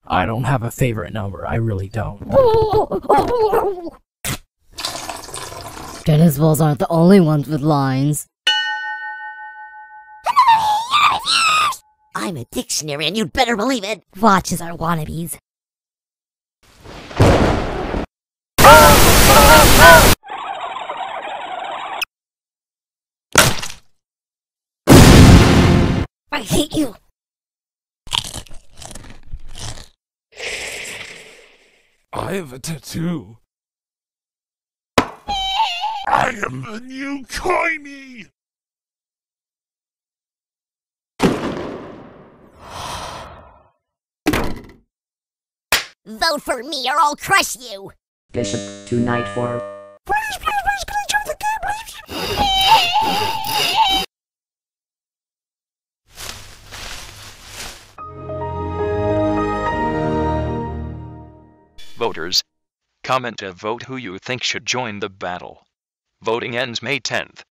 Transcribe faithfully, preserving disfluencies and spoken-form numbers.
I don't have a favorite number, I really don't. Tennis balls aren't the only ones with lines. I'm a dictionary and you'd better believe it. Watches are wannabes. I hate you. I have a tattoo. I am the new Coiny! Vote for me or I'll crush you. Bishop to knight four. Please, please, please, can I join the game, please? Voters, comment to vote who you think should join the battle. Voting ends May tenth.